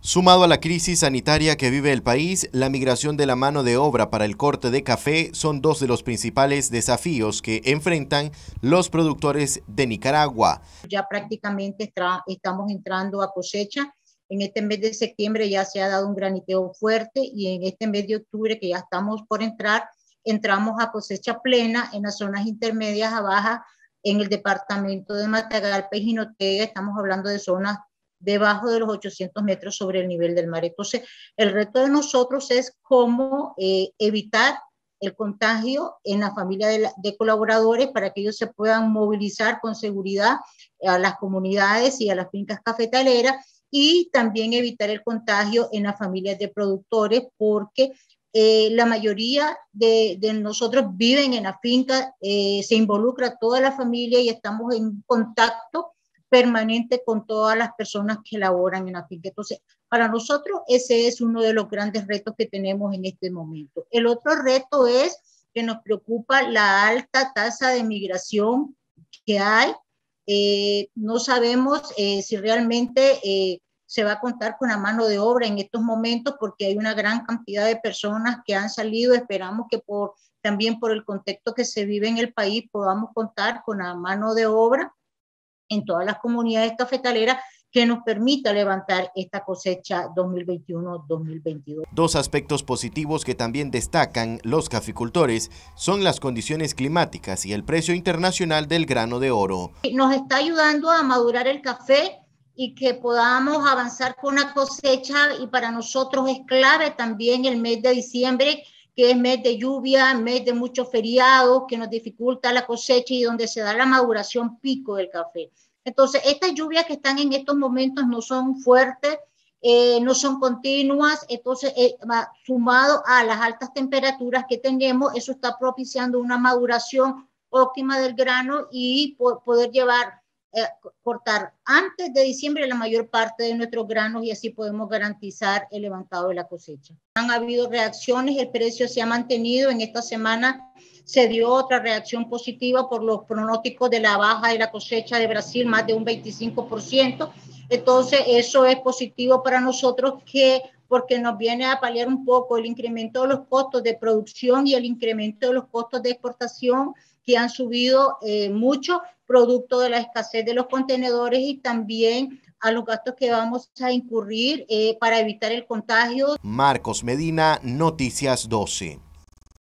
Sumado a la crisis sanitaria que vive el país, la migración de la mano de obra para el corte de café son dos de los principales desafíos que enfrentan los productores de Nicaragua. Ya prácticamente estamos entrando a cosecha. En este mes de septiembre ya se ha dado un graniteo fuerte y en este mes de octubre, que ya estamos por entrar, entramos a cosecha plena en las zonas intermedias a bajas en el departamento de Matagalpa y Jinotega. Estamos hablando de zonas debajo de los 800 metros sobre el nivel del mar. Entonces, el reto de nosotros es cómo evitar el contagio en la familia de colaboradores para que ellos se puedan movilizar con seguridad a las comunidades y a las fincas cafetaleras, y también evitar el contagio en las familias de productores, porque la mayoría de nosotros viven en la finca, se involucra toda la familia y estamos en contacto permanente con todas las personas que laboran en la finca. Entonces, para nosotros ese es uno de los grandes retos que tenemos en este momento. El otro reto es que nos preocupa la alta tasa de migración que hay. No sabemos si realmente se va a contar con la mano de obra en estos momentos, porque hay una gran cantidad de personas que han salido. Esperamos que también por el contexto que se vive en el país podamos contar con la mano de obra en todas las comunidades cafetaleras que nos permita levantar esta cosecha 2021-2022. Dos aspectos positivos que también destacan los caficultores son las condiciones climáticas y el precio internacional del grano de oro. Nos está ayudando a madurar el café y que podamos avanzar con la cosecha, y para nosotros es clave también el mes de diciembre, que es mes de lluvia, mes de muchos feriados, que nos dificulta la cosecha y donde se da la maduración pico del café. Entonces, estas lluvias que están en estos momentos no son fuertes, no son continuas. Entonces, sumado a las altas temperaturas que tenemos, eso está propiciando una maduración óptima del grano y poder cortar antes de diciembre la mayor parte de nuestros granos, y así podemos garantizar el levantado de la cosecha. Han habido reacciones, el precio se ha mantenido. En esta semana se dio otra reacción positiva por los pronósticos de la baja de la cosecha de Brasil, más de un 25%. Entonces, eso es positivo para nosotros, porque nos viene a paliar un poco el incremento de los costos de producción y el incremento de los costos de exportación, que han subido mucho, producto de la escasez de los contenedores, y también a los gastos que vamos a incurrir para evitar el contagio. Marcos Medina, Noticias 12.